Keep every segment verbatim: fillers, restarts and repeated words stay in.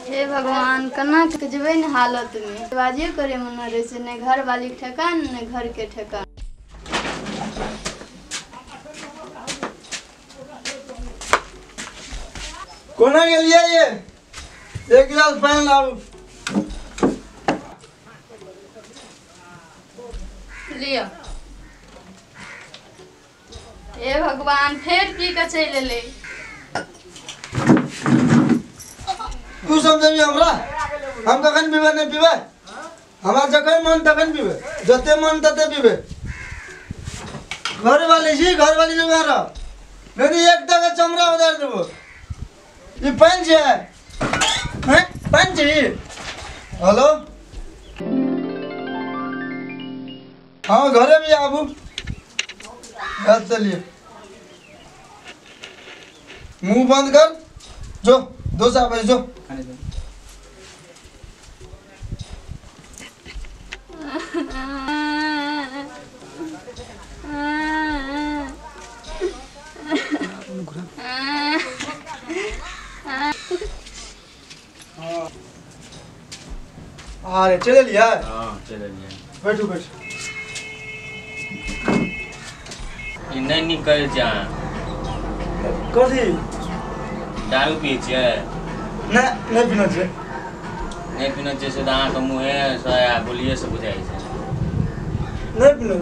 हे भगवान कना के जबे न हालत में बाजियो करे मन रे से ने घर वाली के ठेकान ने घर के ठेकान। कोना के लिए ये एक गिलास पानी लाओ। लियो। हे भगवान फिर पी के चले ले। तू समझबी हमरा हम कखन पीबे नहीं पीबे हमार जखन मन तखन पीबे जते मन तते पीबे। घर वाली जी घर वाली जगह रह नहीं एक टका चमड़ा उधार देबो। ये पंच है हैं पंच ही हेलो हाँ घरे भी आबू घर चलिए मुंह बंद कर जो दो साहब जो अरे चले लिया हाँ चले लिया बैठो बैठो ये नहीं निकल जा कथी दारू पी छे ना नहीं पीना छे नहीं पीना छे से दांत मुंहे सया बोलिए से बुझाई छे नहीं पीना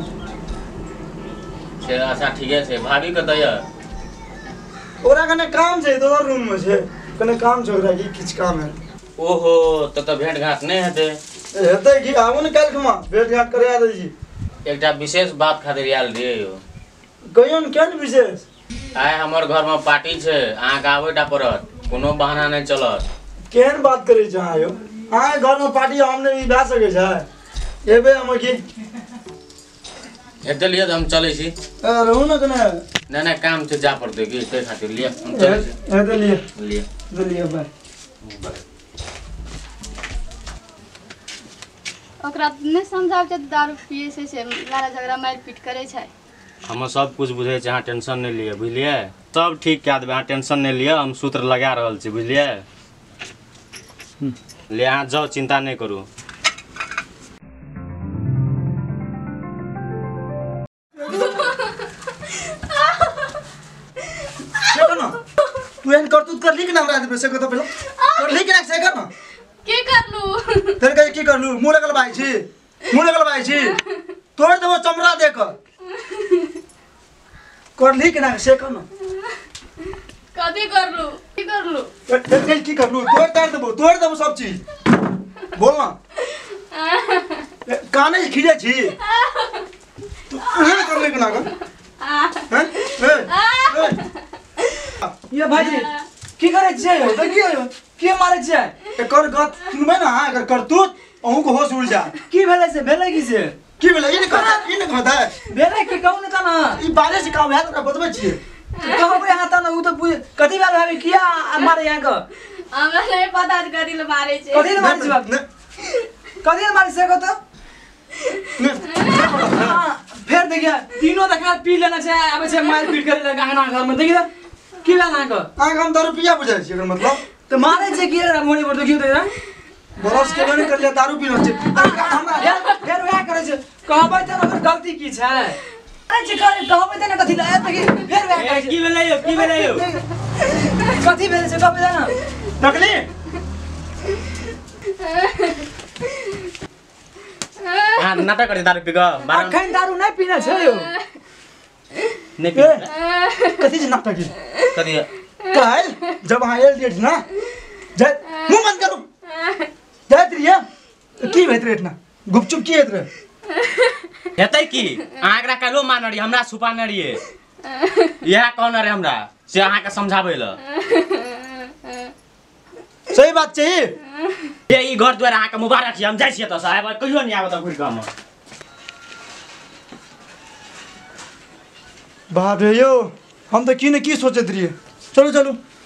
छे अच्छा ठीक है छे भाभी के दया ओरा कने काम छे तो रूम में छे कने काम छ ओरा की किछ काम है। ओहो तो तो भेंट घाट नहीं हेते हेते की आबू न काल खमा भेंट घाट करे आ जी एकटा विशेष बात खातिर आयल रे यो कहियो न केन विशेष आय हमर घर में पार्टी छे अहाँ के आवेटा पड़त कोनो बहाना नहीं चलत। केन बात करे छ आयो अहाँ घर में पार्टी हमने भी भा सके छ एबे हम की हेते लिए हम चले छी रहू न कने नहीं नहीं काम छे जा पड़ते की ते खातिर लिए हम चले छी हेते लिए लिए लिए बाय ओकरा नहीं समझाव जे दारू पिए से से लड़ाई झगड़ा मार पीट करे छै। हम सब कुछ बुझे छे अहाँ टेंशन नहीं लिए बुझलिए सब ठीक कह देबे अहाँ टेंशन नहीं लिए हम सूत्र लगा रहल छी बुझलिए ले अहाँ जाओ चिंता नहीं करू। तू एन करतूत कर लिख ना हमरा दे से कतो पहले कर लिख ना से कर ना की करलू तेरे कहे की करलू मुंह लगल भाई छी मुंह लगल भाई छी तोड़ देबो चमड़ा दे कर कर लिख ना से कर ना कथि करलू की करलू तेरे कहे की करलू तोड़ तार देबो तोड़ देबो सब चीज बोल ना काने खिजे छी तू एहन कर लिख ना कर हैं ये भाई की करे छै त की हो के मारे छै एकर गत सुनबे ना एकर करतूत अहू को होश उड़ जा की भेले से भेले की से की भेले ई ने कहता ई ने कहता भेले की कहू न त ना ई बारे से काम है तोरा बतबै छियै कहू पे हां त ना उ त कथि बार भाभी किया मारे यहां का हमरा नहीं पता कथि ल मारे छै कथि ल मारे छै बाप कथि ल मारे से को त फिर देखिए तीनों देखा पी लेना छै आबे छै मार पीट करे गांगना घर में देखिए की भेल अहाँ का अहाँ हम दारू पिया बुझाइ छी एकर मतलब त मारे छै की रे मोनी पर देखियो त बरस के बने कर लिया दारू पीना छै हमरा फेर वह करे छै कहबै त ओकर गलती की छै अरे जे करे कहबै त ना कथि ल देखि फेर वह करे छै की भेलै यो की भेलै यो कथि भेल छै कहबै त ना नकली हां नाटक करे दारू पी ग बारह अखन दारू नहीं पीना छै यो नहीं पी कथि से नाटक कथि काल जब अहाँ एल डेट ना जय मुंह बंद करू जात रिया की भेत रेट ना गुपचुप की हेत रे हेतै की अहाँ एकरा कालो मानरी हमरा छुपा न रहिए यह कहन रे हमरा से अहाँ के समझाबै ल सही बात छै ये ई घर द्वार अहाँ के मुबारक छी हम जाइ छी त साहब कहियो नहीं आबत घुर काम बाप रे यो हम तो की ने की सोचत रहिए चलो चलो